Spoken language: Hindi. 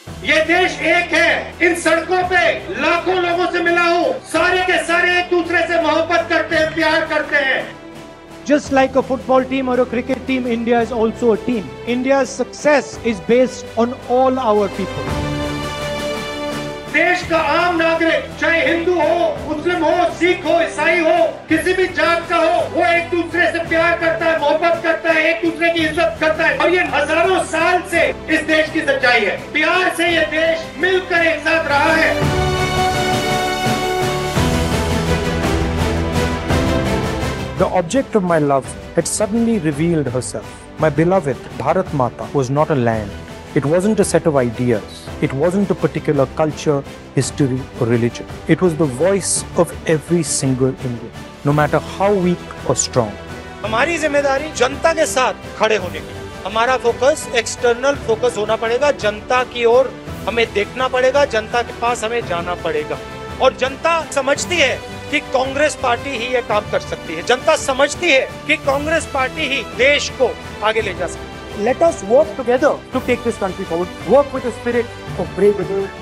ये देश एक है। इन सड़कों पे लाखों लोगों से मिला हूँ, सारे के सारे एक दूसरे से मोहब्बत करते हैं, प्यार करते हैं। Just like a football team or a cricket team, India is also a team. India's success is based on all our people. देश का आम नागरिक, चाहे हिंदू हो, मुस्लिम हो, सिख हो, ईसाई हो, किसी भी जात का हो, वो एक दूसरे से प्यार करता है, मोहब्बत करता है, एक दूसरे की इज्जत करता है। और ये हजारों साल से इस देश की सच्चाई है। प्यार से ये देश मिलकर एक साथ रहा है। The object of my love had suddenly revealed herself. My beloved Bharat Mata was not a land. It wasn't a set of ideas. It wasn't a particular culture, history or religion. It was the voice of every single Indian, no matter how weak or strong. हमारी जिम्मेदारी जनता के साथ खड़े होने की। हमारा फोकस एक्सटर्नल फोकस होना पड़ेगा, जनता की ओर हमें देखना पड़ेगा, जनता के पास हमें जाना पड़ेगा। और जनता समझती है कि कांग्रेस पार्टी ही ये काम कर सकती है। जनता समझती है कि कांग्रेस पार्टी ही देश को आगे ले जा सकती है। Let us work together to take this country forward. Work with the spirit of bravery,